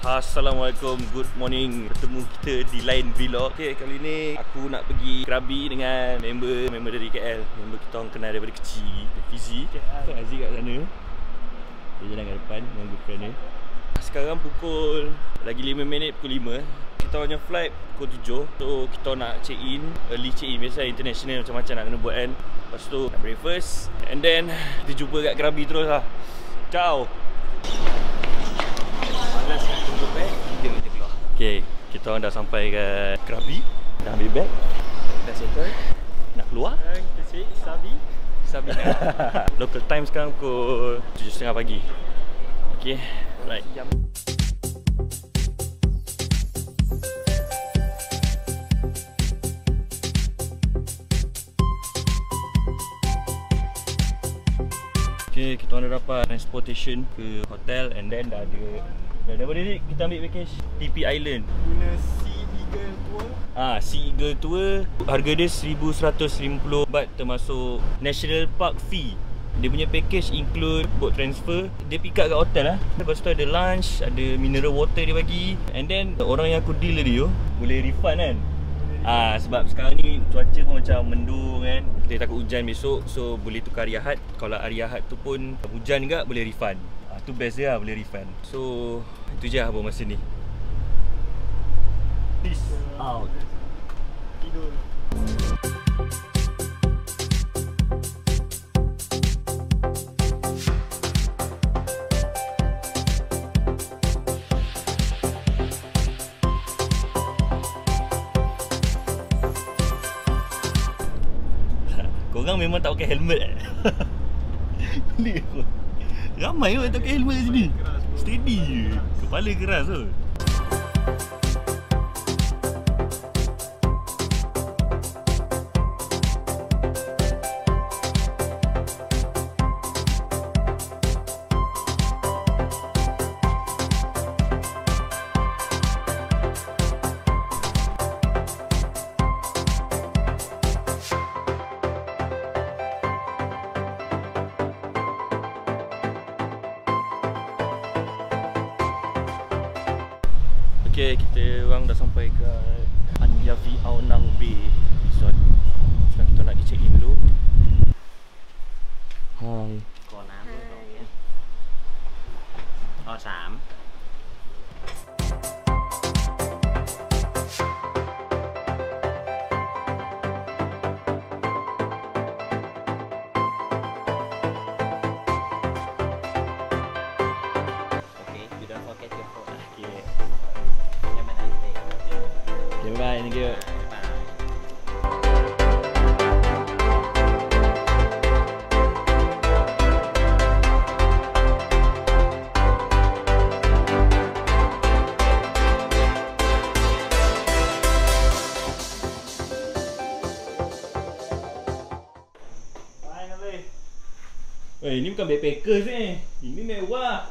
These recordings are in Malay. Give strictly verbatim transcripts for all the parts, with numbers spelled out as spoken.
Assalamualaikum, good morning. Bertemu kita di lain vlog. Okay, kali ni aku nak pergi Krabi dengan member member dari K L. Member kita orang kenal daripada kecil, Fizi. Kan Aziz kat sana. Dia jalan kat depan dengan girlfriend dia. Sekarang pukul lagi lima minit, pukul lima. Kita punya flight pukul tujuh. So kita nak check in, early check in. Biasa international macam-macam nak kena buat kan. Lepas tu nak breakfast, and then kita jumpa kat Krabi terus lah. Ciao. Malas nak tunggu beg, kita kita keluar. Okay, kita orang dah sampai kat Krabi. Dah ambil beg, dah settle. Nak keluar? Kita cek Sabi Sabina. Local time sekarang pukul tujuh tiga puluh pagi. Okay, right. Jam. Okay, kita orang dah dapat transportation ke hotel, and then dah ada dah ada apa ni? Kita ambil package T P Island. guna Sea Eagle Tour. Ah, Sea Eagle Tour. Harga dia seribu seratus lima puluh baht termasuk National Park fee. Dia punya package include boat transfer. Dia pick up kat hotel lah. Lepas tu ada lunch, ada mineral water dia bagi. And then orang yang aku deal tadi tu boleh refund kan. Ah, sebab sekarang ni cuaca pun macam mendung kan. Kita takut hujan besok, so boleh tukar hari Ahad. Kalau hari Ahad tu pun hujan juga, boleh refund. Ah, tu best dia lah, boleh refund. So itu je lah buat masa ni. Peace out. Tidur. Korang memang tak pakai helmet eh? Pelik kot. Ramai kot tak pakai helmet kat sini. Steady je. Kepala keras kot. Okay, kita orang dah sampai ke Anyavi Aonang Bay Resort. Sekarang kita nak pergi check in dulu. Hai. Có nám luôn rồi nhé. O sạm. Okay, you don't forget your phone. Okay. Have a nice day. Okay, bye. Thank you. Bye. Finally. Eh, ini bukan backpackers ni. Ini mewah.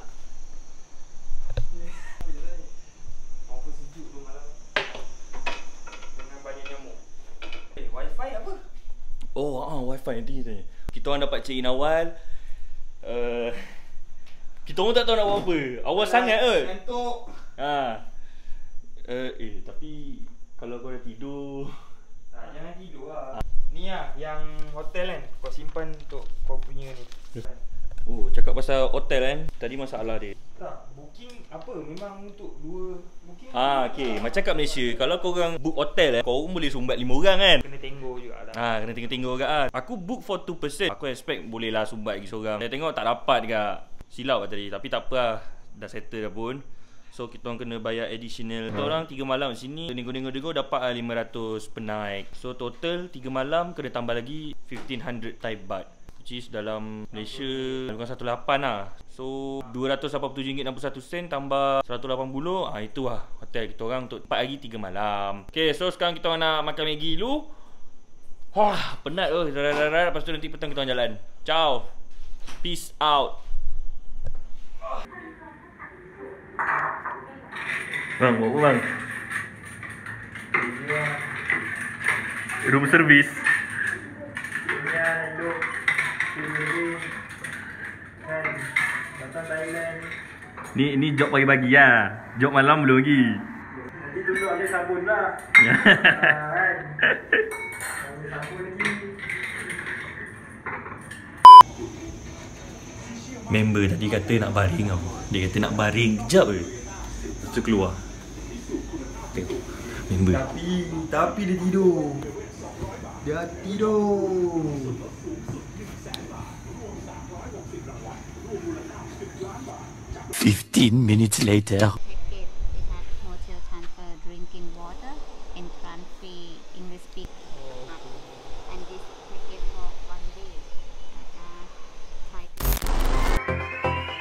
Offer sejuk tu malam. Dengan banyak nyamuk. Eh, wifi apa? Oh, ah, wifi nanti kita. Kita orang dapat check in awal. Uh, kita orang tak tahu nak buat apa. Awal sangat kot. Ngantuk. Ha. Uh, eh, tapi kalau kau dah tidur. Tak, jangan tidur lah. Ni lah, yang hotel kan. Kau simpan untuk kau punya ni. Oh, cakap pasal hotel kan. Tadi masalah dia. Tak, booking apa? Memang untuk dua booking. Ah, okey. Macam kat Malaysia, kalau kau orang book hotel eh, kau pun boleh sumbat lima orang kan. Kena tengok juga lah. Ah, kena tengok-tengok juga ah. Aku book for two person. Aku expect boleh lah sumbat lagi seorang. Saya tengok tak dapat juga. Silap lah tadi. Tapi tak apa lah. Dah settle dah pun. So kita orang kena bayar additional. Kita orang tiga malam sini. Nego-nego-nego dapat lah lima ratus per night. So total tiga malam kena tambah lagi fifteen hundred Thai baht. Which is dalam Malaysia bukan seratus lapan lah. So dua ratus lapan puluh tujuh ringgit enam puluh satu sen tambah seratus lapan puluh. Ah, itu lah hotel kita orang untuk empat hari tiga malam. Okay, so sekarang kita orang nak makan Maggi dulu. Wah, penat tu. Darat-darat. Lepas tu nanti petang kita orang jalan. Ciao. Peace out. Bang, buat apa bang? Room service. Ya, hidup sendiri kan, datang Thailand Ni ni job pagi-pagi lah. Job malam belum lagi. Nanti dulu ambil sabun lah. Kan? Ambil sabun lagi. Member tadi kata nak baring tau. Dia kata nak baring kejap je. Lepas tu keluar. Tengok. Member. Tapi, tapi dia tidur. Dia tidur. Fifteen minutes later. Ticket, they have hotel transfer drinking water and front free English speak. And this ticket for one day. Like, uh, Thai.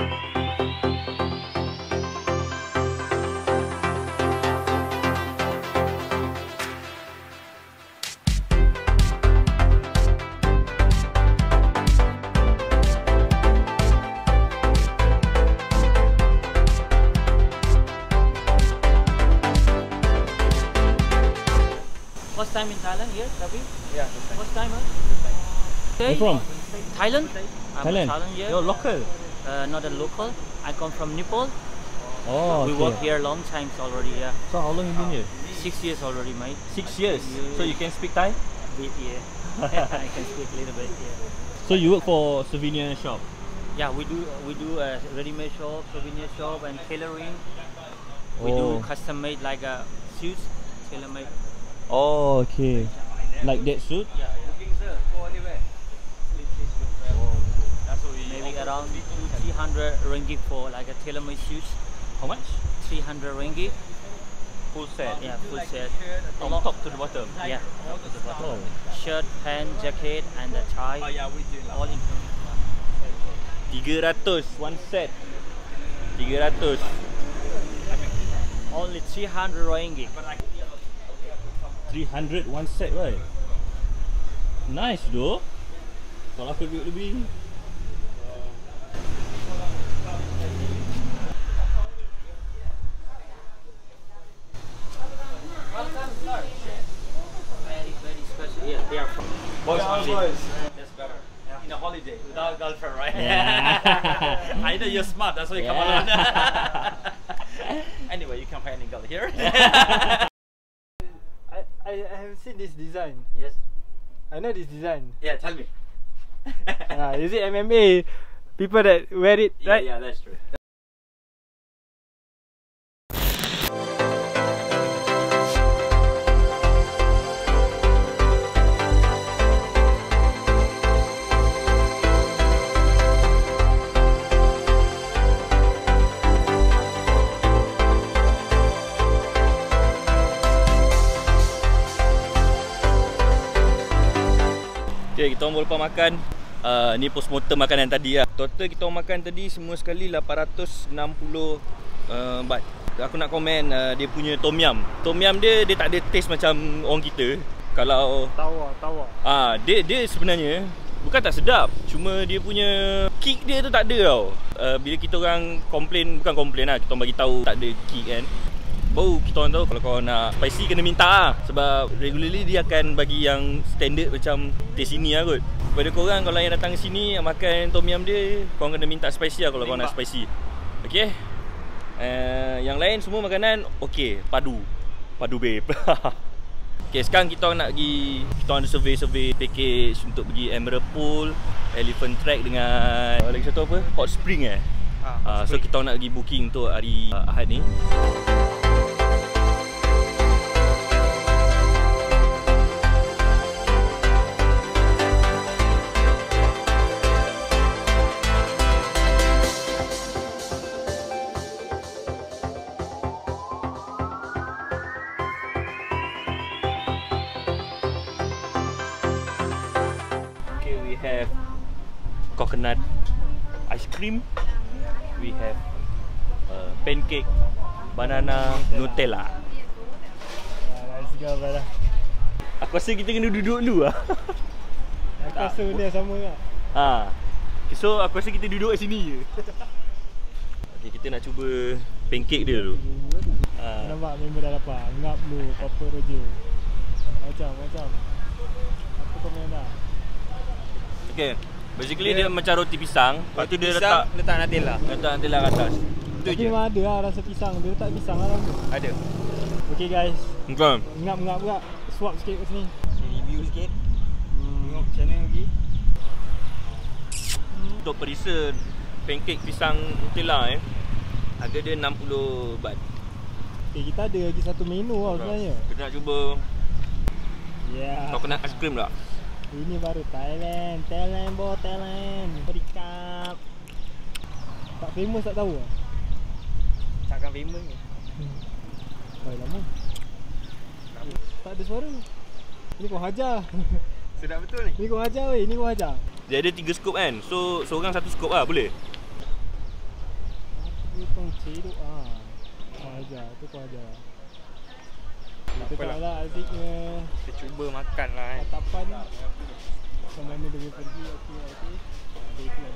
First time in Thailand here, Ravi? Ya, First time, huh? Where from? Thailand? I'm Thailand. Thailand, yeah. You're local. Uh, not a local. I come from Nepal. Oh, We work here long times already, yeah. So how long you been here? Six years already, mate. Six years. Yeah. So you can speak Thai? Bit, yeah. I can speak a little bit, yeah. So you work for souvenir shop? Yeah, we do we do a ready-made shop, souvenir shop, and tailoring. We Oh. do custom-made like a suits, tailor-made. Oh, okay. Like that suit? Yeah, booking sir, go anywhere. That's what we maybe around two, three hundred ringgit for like a tailor-made suits. How much? Three hundred ringgit. Full set. Yeah, full set. From top to the bottom. Yeah, top to the bottom. Oh. Shirt, pant, jacket, and the tie. Oh yeah, we do. All included. tiga ratus one set. tiga ratus. Only three hundred ringgit. three hundred one set, right? Nice though. Kalau aku duit lebih. Very, very special. Yeah, they are from Boys only. That's better. In a holiday without girlfriend, right? Yeah. I know you're smart. That's why you come Yeah. alone. Anyway, you can't find any girl here. I, I I have seen this design. Yes. I know this design. Yeah. Tell me. Ah, is it M M A? People that wear it, Yeah, right? yeah, that's true. Okay, kita orang lepas makan. Uh, ni postmortem makanan tadi lah. Total kita orang makan tadi semua sekali lapan ratus enam puluh uh, baht. Aku nak komen uh, dia punya tom yum. Tom yum dia dia tak ada taste macam orang kita. Kalau Tawa, tawa. ah dia dia sebenarnya bukan tak sedap, cuma dia punya kick dia tu tak ada tau. Uh, bila kita orang komplain, bukan komplain lah, kita orang bagi tahu tak ada kick kan. Baru kita orang tahu kalau kau nak spicy kena minta lah. Sebab regularly dia akan bagi yang standard macam taste sini lah kot. Kepada korang kalau yang datang sini makan tom yum dia, korang kena minta spicy lah kalau korang nak spicy. Okay. uh, Yang lain semua makanan okay, padu. Padu babe. Okay, sekarang kita orang nak pergi, kita orang ada survey-survey package untuk pergi Emerald Pool, Elephant Track dengan lagi satu apa? Hot Spring eh. Ah, uh, so kita orang nak pergi booking untuk hari uh, Ahad ni. We have coconut ice cream. We have uh, pancake, banana, Nutella. Ah, let's go, brother. Aku rasa kita kena duduk dulu lah. Aku rasa benda yang sama lah. Ha. So aku rasa kita duduk kat sini je. Okay, kita nak cuba pancake dia dulu. Ha. Ha. Nampak member dah lapar. Ngap lu, apa roja. Macam, macam. Apa kau main dah? Okay, basically dia, dia macam roti pisang. Lepas tu dia pisang, letak letak Nutella. letak Nutella kat atas. Itu Tapi je. memang ada lah rasa pisang. Dia letak pisang lah dalam tu. Ada. Okay guys, Bukan. ngap-ngap pula. Swap sikit kat sini. Review sikit. Hmm. Tengok macam mana lagi. Untuk perisa pancake pisang Nutella eh, harga dia enam puluh baht. Okay, kita ada lagi satu menu tau sebenarnya. Kita nak cuba Yeah. coconut ice cream tak? Ini baru Thailand. Thailand boh, Thailand. Perikap. Tak famous tak tahu lah. Takkan famous ni. Oh, lama. Tak ada suara. Ni kau hajar. Sedap betul ni. Ni kau hajar weh. Ni kau hajar. Dia ada tiga scoop kan. So seorang satu scoop lah boleh? Dia pun ceruk ah. Kau hajar. Tu kau hajar. Kita tak lah Aziknya Kita cuba makan lah eh. tatapan macam mana dia boleh pergi. Okey, okey. Ada iklan.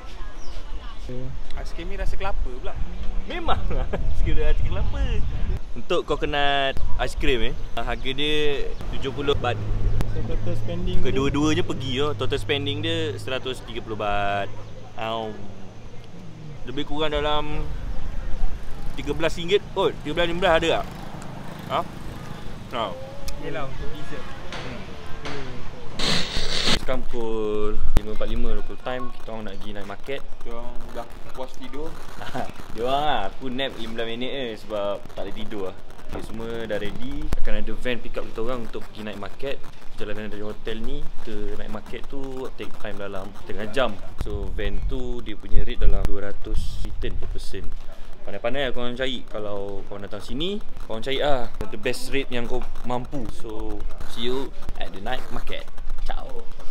Ais krim ni rasa kelapa pula. Memang lah. Sekiranya rasa kelapa. Untuk coconut ice cream eh, harga dia tujuh puluh baht. So total spending dia Kedua-duanya pergi oh. Total spending dia seratus tiga puluh baht. Au. Lebih kurang dalam tiga belas ringgit. Oh, tiga belas lima belas ada tak? Ha? Ha. Yelah untuk dessert. Sekarang pukul lima empat puluh lima local time. Kita orang nak pergi naik market. Kita orang dah puas tidur. Dia orang lah, aku nap lima belas minit je sebab tak boleh tidur lah. Okay, semua dah ready. Akan ada van pick up kita orang untuk pergi naik market. Perjalanan dari hotel ni ke naik market tu take time dalam setengah jam. So van tu dia punya rate dalam dua ratus return per person. Pandai-pandai lah korang cari. Kalau korang datang sini, korang cari lah the best rate yang kau mampu. So see you at the night market. Ciao.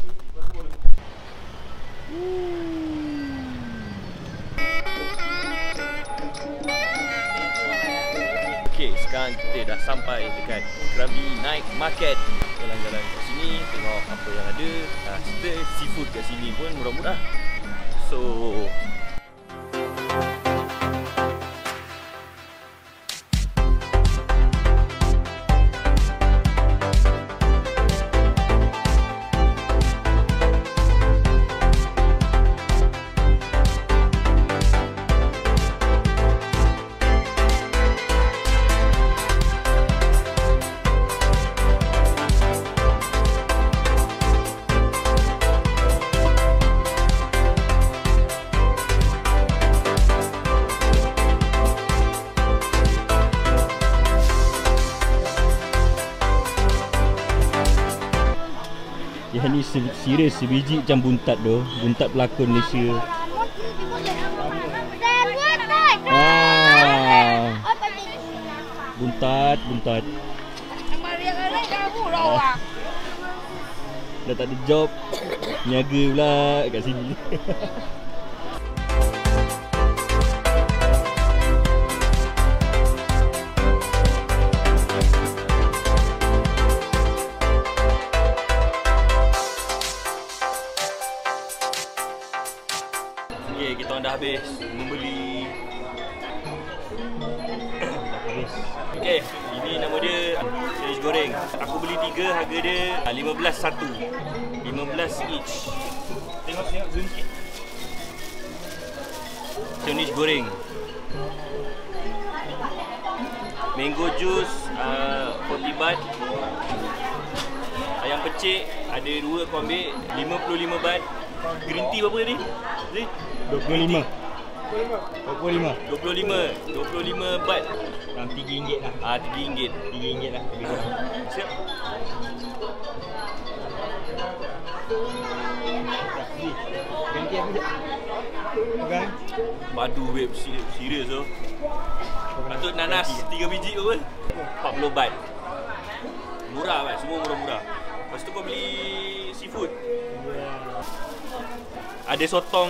Okay, sekarang kita dah sampai dekat Krabi Night Market. Jalan-jalan kat sini, tengok apa yang ada. uh, Serta seafood kat sini pun murah-murah. So yang ni serius sebiji macam buntat tu. Buntat pelakon Malaysia. Ah. Buntat, buntat. Ah. Dah tak ada job. Niaga pula kat sini. Okay, kita orang dah habis membeli. Dah habis. Okay, ini nama dia sandwich goreng. Aku beli tiga, harga dia lima belas satu. lima belas each. Tengok tengok zoom sikit. Sandwich goreng. Mango juice uh, empat puluh baht. Ayam pecik ada dua, kau ambil lima puluh lima baht. Green tea berapa tadi? Tadi? dua puluh lima. dua puluh lima. dua puluh lima. dua puluh lima baht. Dalam tiga ringgit lah. Ah, tiga ringgit. tiga ringgit lah. Siap. Ganti apa je? Bukan? Padu web serius tu. Patut nanas tiga biji apa? empat puluh baht. Murah kan? Semua murah-murah. Lepas tu kau beli seafood. Ada sotong.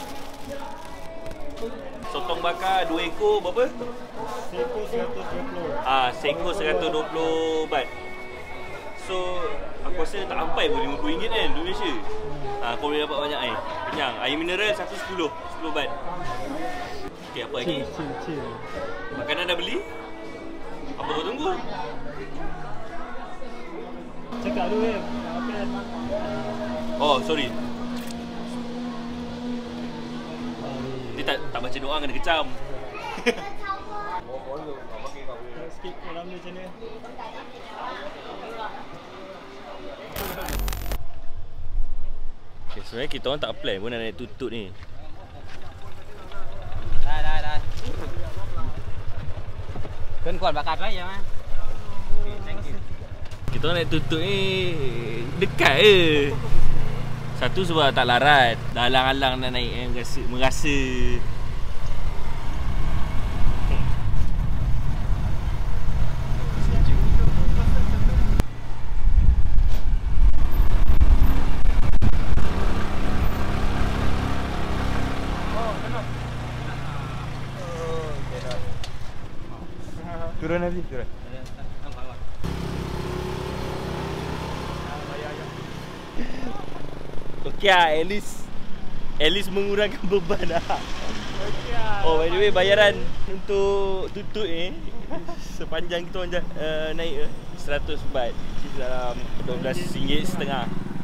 Sotong bakar dua ekor berapa? Seko seratus dua puluh. Ah, seekor seratus dua puluh baht. So, aku rasa tak sampai pun lima puluh ringgit kan di Malaysia. Ah, kau boleh dapat banyak air. Kenyang. Air mineral satu sepuluh. sepuluh baht. Okey, apa lagi? Chill, chill, chill. Makanan dah beli? Apa kau tunggu? Cakap dulu ya. Makan. Oh, sorry. Dia tak, tak baca doa kena kecam. Sikit dalam ni macam ni. Okay, sebenarnya kita orang tak plan pun nak naik tutut ni. Dah, dah, dah. Kan kuat bakar lah ya, Mas. Okay, thank you. Kita orang naik tutut ni dekat je. Satu sebab tak larat. Dah alang-alang nak naik eh, merasa, merasa. Turun nanti, turun. Okey lah, at least At least mengurangkan beban lah. Oh, by the way, bayaran untuk tutut ni sepanjang kita orang uh, naik uh, seratus baht, dalam dua belas ringgit setengah.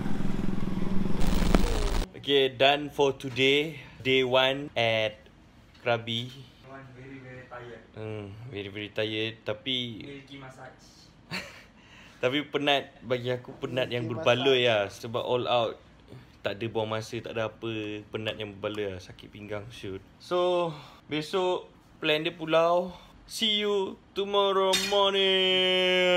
Okay, done for today. Day one at Krabi. Very very tired. Hmm, very very tired. Tapi Milky massage. Tapi penat, bagi aku penat yang berbaloi lah. Sebab all out, tak ada buang masa, tak ada apa. Penat yang berbaloi lah, sakit pinggang shoot. So, besok plan dia pulau. See you tomorrow morning.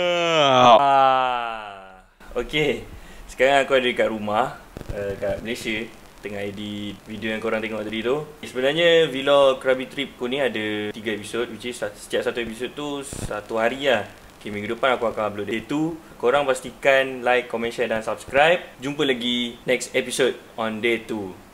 Ah. Okay, sekarang aku ada dekat rumah, uh, kat Malaysia, tengah edit video yang korang tengok tadi tu. Sebenarnya vlog Krabi trip ku ni ada tiga episod, which is setiap satu episod tu satu hari lah. Okay, minggu depan aku akan upload day two. Korang pastikan like, comment, share dan subscribe. Jumpa lagi next episode on day two.